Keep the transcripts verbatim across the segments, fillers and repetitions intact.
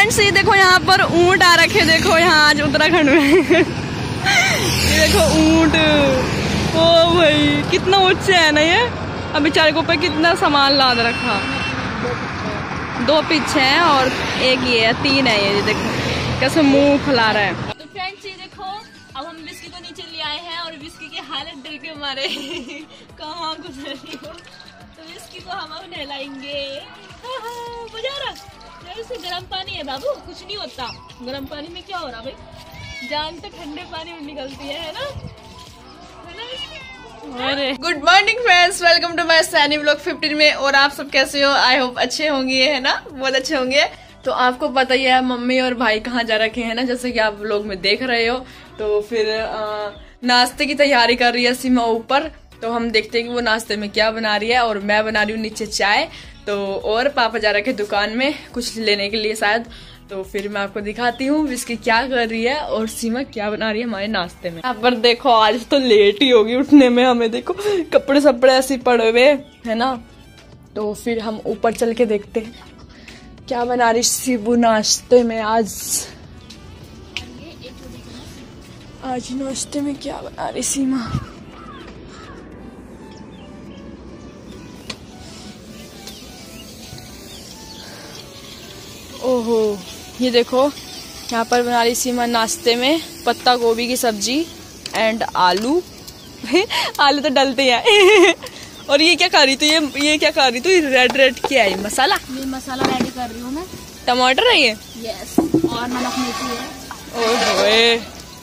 Friends ये देखो यहाँ पर ऊंट आ रखे, देखो यहाँ आज उत्तराखंड में ये देखो ऊंट, ओ भाई कितना ऊंचे है ना ये। अब बेचारे को पे कितना सामान लाद रखा, दो पीछे हैं और एक ये है, तीन है ये देखो कैसे मुंह फैला रहा है। तो फ्रेंड्स ये देखो अब हम विस्की को नीचे ले आए हैं और विस्की की हालत डर के मारे कहाँ गुजर रही हो, तो विस्की को हम अब नहलाएंगे। मजा आ रहा है, गर्म पानी है बाबू, कुछ नहीं होता गर्म पानी में, क्या हो रहा भाई, जान तो ठंडे पानी में निकलती है, है ना, है ना। अरे good morning friends, welcome to my Saini vlog fifteen में। और आप सब कैसे हो? आई होप अच्छे होंगे, है ना, बहुत अच्छे होंगे। तो आपको पता ही है मम्मी और भाई कहाँ जा रखे हैं ना, जैसे कि आप व्लॉग में देख रहे हो। तो फिर आ, नाश्ते की तैयारी कर रही है सीमा ऊपर, तो हम देखते हैं कि वो नाश्ते में क्या बना रही है। और मैं बना रही हूँ नीचे चाय, तो और पापा जा रखे दुकान में कुछ लेने के लिए शायद। तो फिर मैं आपको दिखाती हूँ विस्की क्या कर रही है और सीमा क्या बना रही है हमारे नाश्ते में। यहाँ पर देखो आज तो लेट ही होगी उठने में हमें, देखो कपड़े सपड़े ऐसे पड़े हुए है ना। तो फिर हम ऊपर चल के देखते हैं क्या बना रही सीबू नाश्ते में आज। आज नाश्ते में क्या बना रही सीमा? ओहो ये देखो यहाँ पर बना रही सीमा नाश्ते में पत्ता गोभी की सब्जी एंड आलू आलू तो डलते हैं और ये क्या खा रही? तो ये ये क्या खा रही? तो ये रेड रेड क्या है? मसाला, ये मसाला रेडी कर रही हूँ मैं। टमाटर है ये? यस, और नमक मिर्ची है। ओए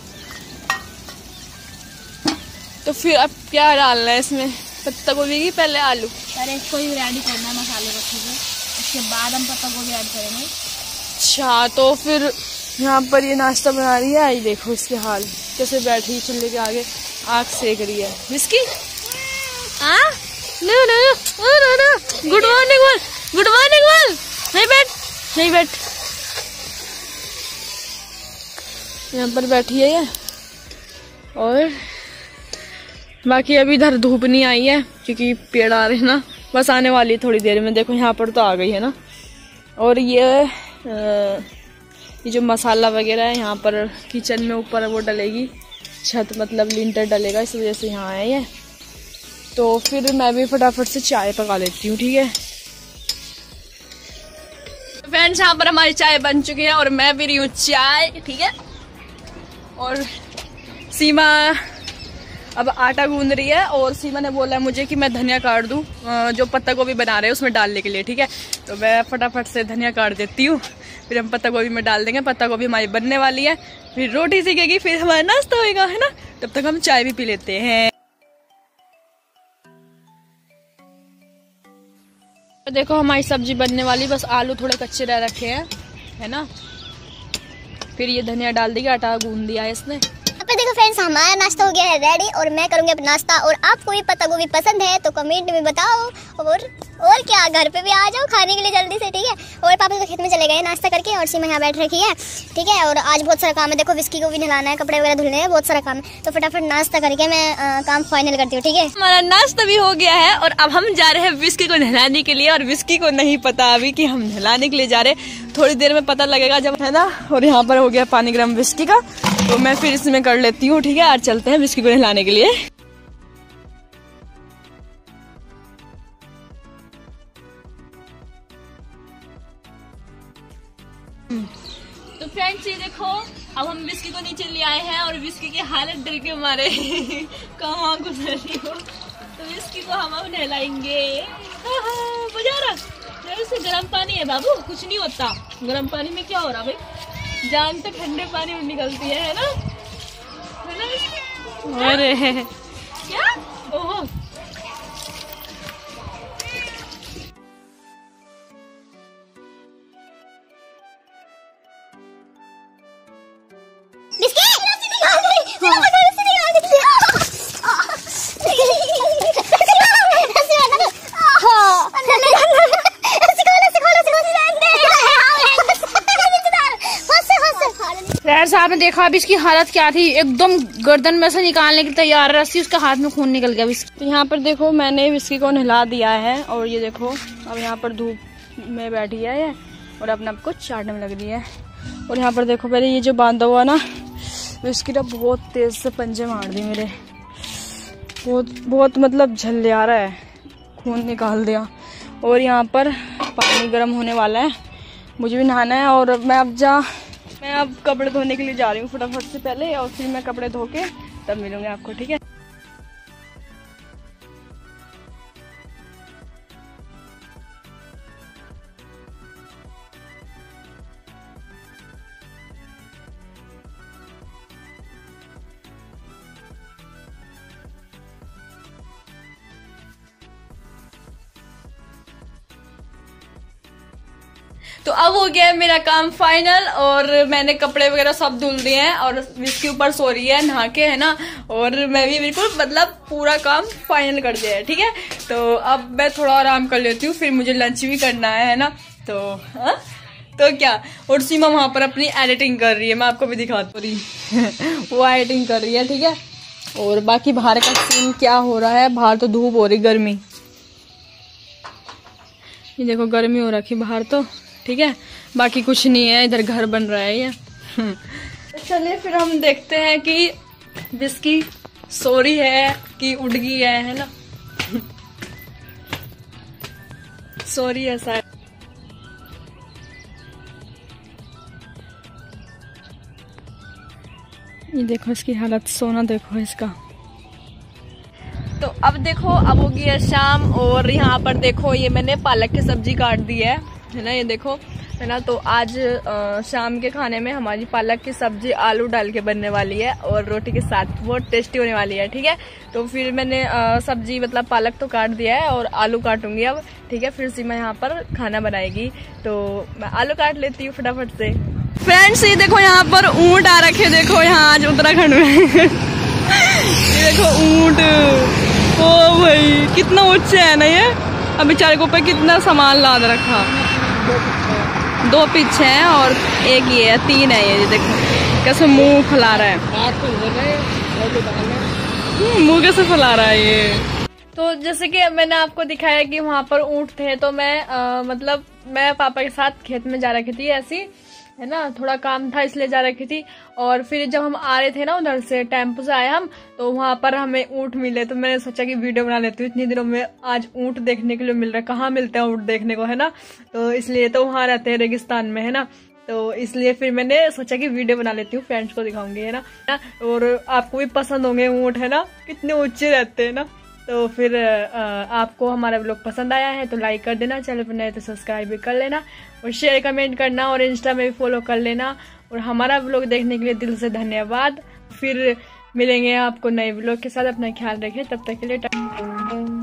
तो फिर अब क्या डालना है इसमें? पत्ता गोभी की पहले आलू? पहले इसको ही रेडी करना है मसाले को, ठीक है, उसके बाद हम पत्ता गोभी ऐड करेंगे। अच्छा तो फिर यहाँ पर ये नाश्ता बना रही है, आई देखो इसके हाल कैसे बैठी चूल्हे के आगे आग सेक रही है। विस्की हाँ no no no no good morning बोल, गुड मॉर्निंग बोल, नहीं बैठ नहीं बैठ। यहाँ पर बैठी है ये, और बाकी अभी इधर धूप नहीं आई है क्योंकि पेड़ आ रहे हैं ना, बस आने वाली है थोड़ी देर में। देखो यहाँ पर तो आ गई है ना। और ये आ, ये जो मसाला वगैरह है यहाँ पर किचन में ऊपर वो डलेगी, छत मतलब लिंटर डलेगा, इस वजह से यहाँ है ये। तो फिर मैं भी फटाफट से चाय पका लेती हूँ, ठीक है फ्रेंड्स। यहाँ पर हमारी चाय बन चुकी है और मैं भी रही हूँ चाय, ठीक है। और सीमा अब आटा गूंद रही है और सीमा ने बोला मुझे कि मैं धनिया काट दूं जो पत्ता गोभी बना रहे हैं उसमें डालने के लिए, ठीक है। तो मैं फटाफट से धनिया काट देती हूँ, फिर हम पत्ता गोभी में डाल देंगे। पत्ता गोभी हमारी बनने वाली है, फिर रोटी सीखेगी, फिर हमारा नाश्ता होएगा, है ना। तब तक हम चाय भी पी लेते हैं। तो देखो हमारी सब्जी बनने वाली, बस आलू थोड़े कच्चे रह रखे हैं, है ना। फिर ये धनिया डाल देगी, आटा गूंद दिया है इसने। देखो फ्रेंड्स हमारा नाश्ता हो गया है रेडी और मैं करूंगी अब नाश्ता। और आपको ये पत्ता गोभी पसंद है तो कमेंट में बताओ, और और क्या घर पे भी आ जाओ खाने के लिए जल्दी से, ठीक है। और पापा तो खेत में चले गए नाश्ता करके और सीमा यहाँ बैठ रखी है, ठीक है। और आज बहुत सारा काम है, देखो विस्की को भी नहलाना है, कपड़े वगैरह धुलने हैं, बहुत सारा काम है। तो फटाफट नाश्ता करके मैं आ, काम फाइनल करती हूँ, ठीक है। हमारा नाश्ता भी हो गया है और अब हम जा रहे हैं विस्की को नहलाने के लिए। और विस्की को नहीं पता अभी कि हम नहलाने के लिए जा रहे हैं, थोड़ी देर में पता लगेगा जब, है ना। और यहाँ पर हो गया पानी गर्म विस्की का, तो मैं फिर इसमें कर लेती हूँ, ठीक है। आज चलते हैं विस्की को नहलाने के लिए। तो फ्रेंड्स ये देखो अब हम विस्की को नीचे ले आए हैं और विस्की की हालत डर के मारे कहाँ गुजर रही हो, तो विस्की को हम अब नहलाएंगे। मजा आ रहा है, इससे गर्म पानी है बाबू, कुछ नहीं होता गर्म पानी में, क्या हो रहा भाई, जान तो ठंडे पानी में निकलती है, है ना, है ना। अरे क्या ओह आपने देखा अभी इसकी हालत क्या थी, एकदम गर्दन में से निकालने की तैयार रस्सी, उसके हाथ में खून निकल गया। तो यहाँ पर देखो मैंने विस्की को नहला दिया है और ये देखो अब यहाँ पर धूप में बैठी है ये, और अपने आप को चाटने में लग रही है। और यहाँ पर देखो पहले ये जो बांधा हुआ ना, इसकी ना बहुत तेज से पंजे मार दी मेरे, बहुत बहुत मतलब झल्ले आ रहा है, खून निकाल दिया। और यहाँ पर पानी गर्म होने वाला है, मुझे भी नहाना है। और मैं अब जा मैं अब कपड़े धोने के लिए जा रही हूँ फटाफट से पहले, और फिर मैं कपड़े धो के तब मिलूंगी आपको, ठीक है। तो अब हो गया है मेरा काम फाइनल, और मैंने कपड़े वगैरह सब धुल दिए हैं और इसके ऊपर सो रही है नहा के, है ना। और मैं भी बिल्कुल मतलब पूरा काम फाइनल कर दिया है, ठीक है। तो अब मैं थोड़ा आराम कर लेती हूँ, फिर मुझे लंच भी करना है, है ना। तो हा? तो क्या, और सीमा वहां पर अपनी एडिटिंग कर रही है, मैं आपको भी दिखाती हूँ वो एडिटिंग कर रही है, ठीक है। और बाकी बाहर का सीन क्या हो रहा है, बाहर तो धूप हो रही, गर्मी, ये देखो गर्मी हो रखी बाहर तो, ठीक है। बाकी कुछ नहीं है, इधर घर बन रहा है ये। चलिए फिर हम देखते हैं कि बिस्की सो रही है कि उड़ गई है, है ना। सो रही है शायद। ये देखो इसकी हालत, सोना देखो इसका। तो अब देखो अब हो गई है शाम, और यहाँ पर देखो ये मैंने पालक की सब्जी काट दी है, है ना, ये देखो, है ना। तो आज आ, शाम के खाने में हमारी पालक की सब्जी आलू डाल के बनने वाली है और रोटी के साथ, बहुत टेस्टी होने वाली है, ठीक है। तो फिर मैंने आ, सब्जी मतलब पालक तो काट दिया है और आलू काटूंगी अब, ठीक है। फिर सीमा यहाँ पर खाना बनाएगी, तो मैं आलू काट लेती हूँ फटाफट से। फ्रेंड्स ये देखो यहाँ पर ऊँट आ रखे, देखो यहाँ आज उत्तराखंड में ये देखो ऊँट, ओ भाई कितना ऊंचे है ना ये। अब बेचारे को ऊपर कितना सामान लाद रखा, दो पीछे हैं और एक ये है, तीन है ये, देखो कैसे मुंह फैला रहा है, मुंह कैसे फैला रहा है ये। तो जैसे कि मैंने आपको दिखाया कि वहां पर ऊंट थे, तो मैं आ, मतलब मैं पापा के साथ खेत में जा रखी थी, ऐसी, है ना, थोड़ा काम था इसलिए जा रखी थी। और फिर जब हम आ रहे थे ना उधर से टेम्पो से आए हम, तो वहां पर हमें ऊँट मिले, तो मैंने सोचा कि वीडियो बना लेती हूँ, इतनी दिनों में आज ऊँट देखने के लिए मिल रहा है, कहाँ मिलते हैं ऊँट देखने को, है ना। तो इसलिए तो वहां रहते हैं रेगिस्तान में, है ना। तो इसलिए फिर मैंने सोचा कि वीडियो बना लेती हूँ, फ्रेंड्स को दिखाऊंगी, है ना। और आपको भी पसंद होंगे ऊँट, है ना, कितने ऊंचे रहते हैं ना। तो फिर आपको हमारा व्लॉग पसंद आया है तो लाइक कर देना, चैनल पर नए तो सब्सक्राइब भी कर लेना, और शेयर कमेंट करना, और इंस्टा में भी फॉलो कर लेना। और हमारा व्लॉग देखने के लिए दिल से धन्यवाद। फिर मिलेंगे आपको नए व्लॉग के साथ, अपना ख्याल रखें, तब तक के लिए।